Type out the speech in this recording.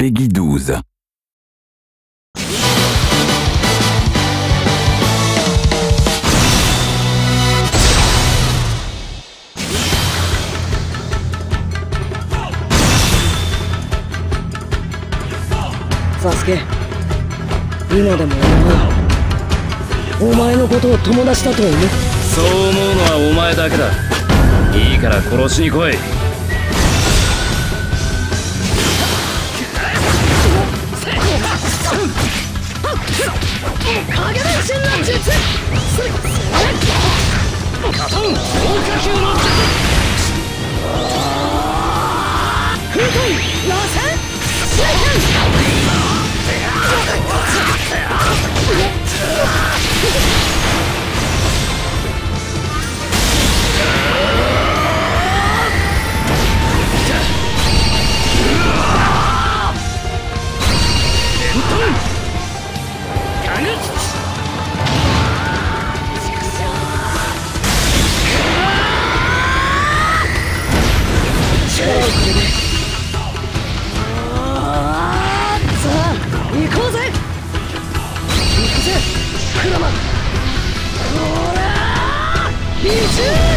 Peggy 12. サスケ、今でもお前のことを友達だと思う。 そう思うのはお前だけだ。いいから殺しに来い。 影分身の術。カトン強化球の術。風遁螺旋水拳。ビシュー